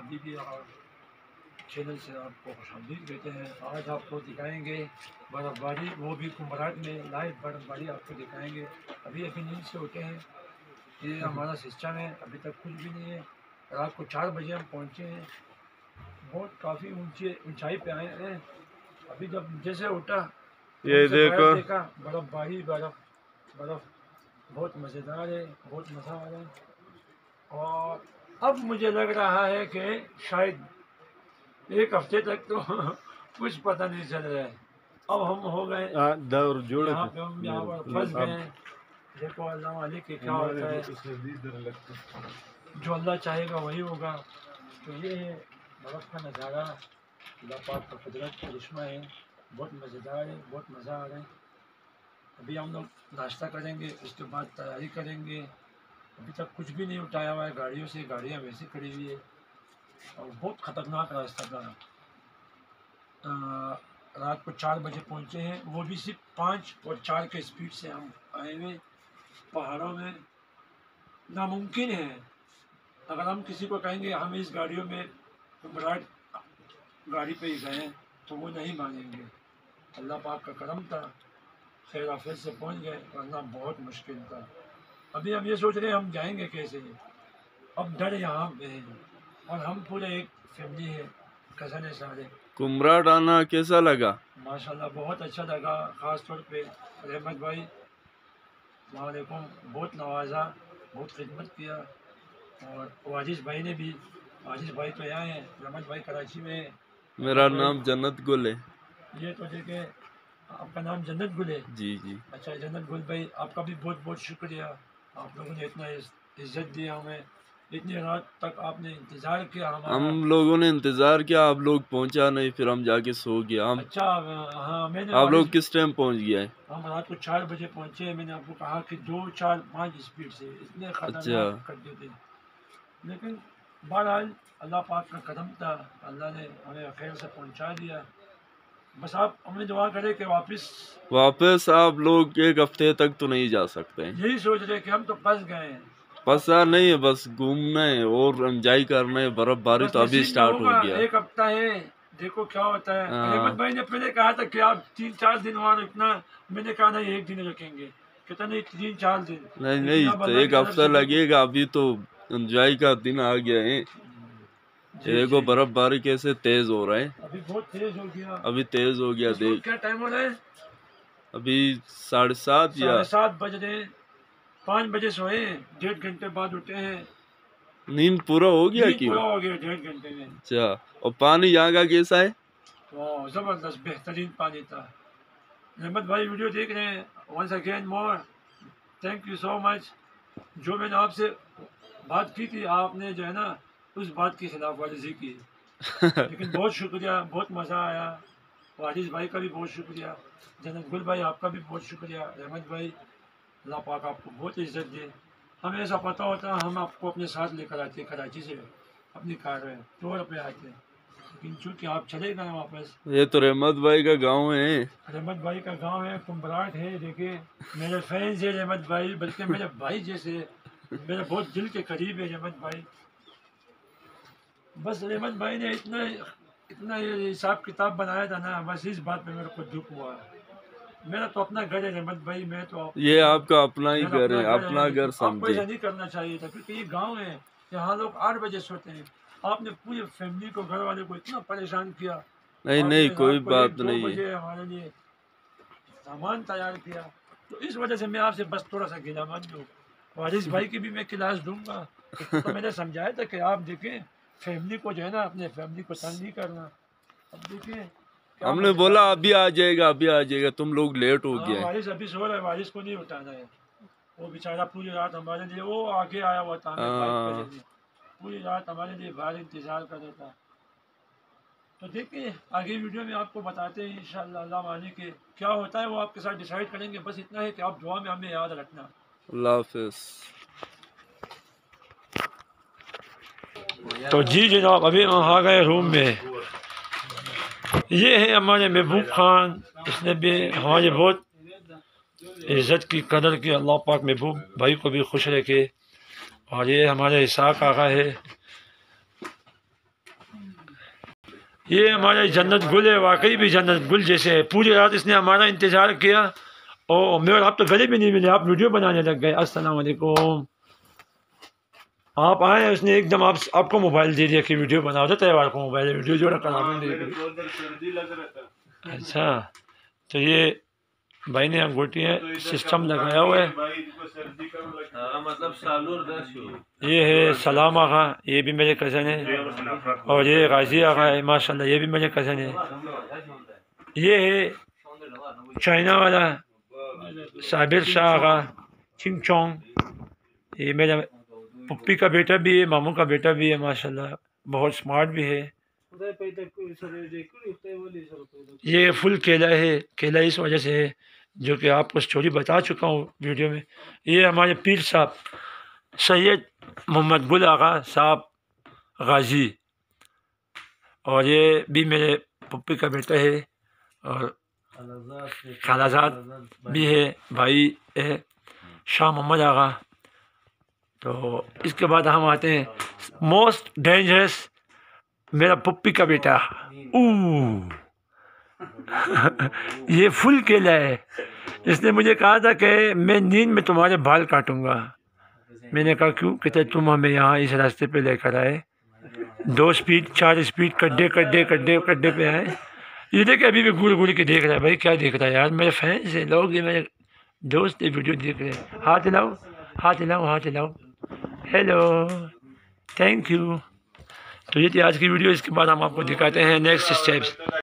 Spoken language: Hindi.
टीवी और चैनल से आपको खुशामदीद कहते हैं। आज आपको दिखाएंगे बर्फ़बारी, वो भी कुम्भराट में लाइव बर्फ़बारी आपको दिखाएंगे। अभी नींद से उठे हैं, ये हमारा सिस्टम है, अभी तक कुछ भी नहीं है। रात को 4 बजे हम पहुँचे हैं, बहुत काफ़ी ऊंचाई पे आए हैं। अभी जब जैसे उठा ये देखो देखा बर्फ़बारी, बर्फ़ बहुत मज़ेदार है, बहुत मज़ा आ रहा है। और अब मुझे लग रहा है कि शायद 1 हफ्ते तक तो कुछ पता नहीं चल रहा है। अब हम हो गए यहाँ पे, हम यहाँ पर फंस गए हैं। देखो अल्लाह वाले के क्या होता है, जो अल्लाह चाहेगा वही होगा। तो ये है बर्फ़ का नज़ारा, अल्लाह पाक का कुदरत का करिश्मा है, बहुत मज़ेदार है, बहुत मज़ा आ रहा है। अभी हम लोग नाश्ता करेंगे, उसके बाद तैयारी करेंगे। अभी तक कुछ भी नहीं उठाया हुआ है गाड़ियों से, गाड़ियाँ वैसे खड़ी हुई है और बहुत ख़तरनाक रास्ता था। रात को 4 बजे पहुँचे हैं, वो भी सिर्फ 5 और 4 के स्पीड से हम आए हुए पहाड़ों में। नामुमकिन है, अगर हम किसी को कहेंगे हम इस गाड़ियों में कुम्भराट गाड़ी पे ही गए तो वो नहीं मानेंगे। अल्लाह पाक का करम था, खैर आफियत से पहुँच गए, वरना बहुत मुश्किल था। अभी हम ये सोच रहे हैं हम जाएंगे कैसे। अब डर यहाँ पे है और हम पूरे एक फैमिली है, कज़न है सारे। कुम्भराट आना कैसा लगा? माशाल्लाह बहुत अच्छा लगा, ख़ास तौर पे रहमत भाई, वालेकुम, बहुत नवाजा, बहुत खिदमत किया। और वाजिज़ भाई ने भी, वाजिज़ भाई तो यहाँ हैं, रहमत भाई कराची में है। मेरा नाम जन्नत गुल है। ये तो देखे, आपका नाम जन्नत गुल है? जी जी। अच्छा जन्नत गुल भाई, आपका भी बहुत बहुत शुक्रिया। आप लोगों ने इतना इज्जत दिया हमें, इतनी रात तक आपने इंतज़ार किया हमारा। हम लोगों ने इंतजार किया, आप लोग पहुंचा नहीं, फिर हम जाके सो गए। हम अच्छा हाँ, मैंने आप लोग किस टाइम पहुंच गए? हम रात को 4 बजे पहुंचे। मैंने आपको कहा कि 2, 4, 5 स्पीड से, इतने खतरनाक खड्डे थे। लेकिन बहरहाल अल्लाह पाक का कदम था, अल्लाह ने हमें खैर से पहुंचा दिया। बस आप हमें दुआ करें कि वापस आप लोग 1 हफ्ते तक तो नहीं जा सकते। यही सोच रहे कि हम तो फंस गए हैं। फंसा नहीं है, बस घूमना है और एंजॉय करना है। बर्फबारी तो अभी स्टार्ट हो गया। 1 हफ्ता है, देखो क्या होता है। रहमत भाई ने पहले कहा था कि आप 3-4 दिन वहाँ रुकना, मैंने कहा नहीं 1 दिन रखेंगे। कहता नहीं 3-4 दिन नहीं तो 1 हफ्ता लगेगा। अभी तो एंजॉय का दिन आ गया है। देखो बर्फबारी कैसे तेज हो रहा है, अभी बहुत तेज हो गया, अभी तेज हो गया। देख क्या टाइम हो रहा है, अभी 7:30 या 7:30 बज रहे हैं। 5 बजे सोए, 1.5 घंटे बाद उठे हैं। नींद पूरा हो गया? पूरा हो गया 1.5 घंटे में। अच्छा, और पानी यहाँ का कैसा है? जबरदस्त, बेहतरीन पानी था। रहमत भाई वीडियो देख रहे हैं, once again more thank you so much. जो मैंने आपसे बात की थी, आपने जो है ना उस बात की खिलाफ वर्जी की लेकिन बहुत शुक्रिया, बहुत मज़ा आया। वाजिज़ भाई का भी बहुत शुक्रिया, जन्नत गुल भाई आपका भी बहुत शुक्रिया। रहमत भाई, अल्लाह पाक आपको बहुत इज्जत दे। हमें ऐसा पता होता हम आपको अपने साथ लेकर आते कराची से अपनी कार में टूर पे आते, लेकिन चूँकि आप चले गए वापस। ये तो रहमत भाई का गांव है। रहमत भाई का गांव है, कुम्भराट है। देखिए मेरे फैंस है रहमत भाई, बल्कि मेरे भाई जैसे, मेरे बहुत दिल के करीब है रहमत भाई। बस रहमत भाई ने इतना ये हिसाब किताब बनाया था ना, बस इस बात पे मेरे को दुख हुआ। मेरा तो अपना घर है रहमत भाई, मैं तो ये आपका अपना ही घर है, अपना घर आपको समझे। ऐसा नहीं करना चाहिए था, क्योंकि ये गांव है, यहाँ लोग 8 बजे सोते हैं। आपने पूरी फैमिली को, घर वाले को इतना परेशान किया। नहीं कोई बात नहीं है। 2 बजे हमारे लिए सामान तैयार किया, तो इस वजह से मैं आपसे बस थोड़ा सा गिलामत दूँ। वारिस भाई की भी मैं क्लास दूंगा। तो मैंने समझाया था कि आप देखें फैमिली को जो है ना, अपने फैमिली को तंग नहीं करना। अब देखिए हमने बोला अभी आ जाएगा, अभी आ जाएगा, तुम लोग लेट हो गए। वारिस अभी सो रहा है, वारिस को नहीं उठाना है। वो बेचारा पूरी रात हमारे लिए, वो आगे आया हुआ था हमें बाइक पे लेने, पूरी रात हमारे लिए बाहर इंतजार कर रहा था। तो देखिए आगे वीडियो में आपको बताते हैं इंशाअल्लाह, अल्लाह माने के क्या होता है वो आपके साथ डिसाइड करेंगे। बस इतना है कि आप दुआ में हमें याद रखना। अल्लाह हाफिज़। तो जी जनाब, अभी हम आ गए रूम में। ये है हमारे महबूब खान, इसने भी हमारी बहुत इज़्ज़त की, कदर की। अल्लाह पाक महबूब भाई को भी खुश रखे। और ये हमारे इसाक आका है, ये हमारा जन्नत गुल है, वाकई भी जन्नत गुल जैसे है। पूरी रात इसने हमारा इंतज़ार किया और मैं और आप तो गले भी नहीं मिले, आप वीडियो बनाने लग गए। अस्सलाम वालेकुम। आप आए, उसने एकदम आपको मोबाइल दे दिया कि वीडियो बनाओ। तो त्यौहार को मोबाइल वीडियो जोड़ा करा। अच्छा, तो ये भाई ने अंगूठियाँ सिस्टम लगाया हुआ है। ये है सलाम आगा, ये भी मेरे कज़न है। और ये गाजी आगा है, माशाल्लाह, ये भी मेरे कज़न है। ये है चाइना वाला साबिर शाह आगा चिंग चोंग, ये मेरा पप्पी का बेटा भी है, मामू का बेटा भी है, माशाल्लाह बहुत स्मार्ट भी है। ये फुल केला है, केला इस वजह से है जो कि आपको स्टोरी बता चुका हूँ वीडियो में। ये हमारे पीर साहब सैयद मोहम्मद गुल आगा साहब गाजी, और ये भी मेरे पप्पी का बेटा है और खालाजाद भी है, भाई है शाह मोहम्मद आगा। तो इसके बाद हम आते हैं मोस्ट डेंजरस, मेरा पप्पी का बेटा ये फुल केला है। इसने मुझे कहा था कि मैं नींद में तुम्हारे बाल काटूंगा। मैंने कहा क्यों? कहते तुम हमें यहाँ इस रास्ते पे लेकर आए, 2 स्पीड 4 स्पीड कड्डे कड्डे कड्डे कड्डे पे आए। ये देखे अभी भी घूर घूर के देख रहा है। भाई क्या देख रहा है यार? मेरे फैंस है लोग, ये मेरे दोस्त ये वीडियो देख रहे हैं। हाथ हिलाओ, हाथ हिलाओ, हाथ हिलाओ। Hello, thank you. तो ये थी आज की वीडियो। इसके बाद हम आपको दिखाते हैं नेक्स्ट स्टेप्स।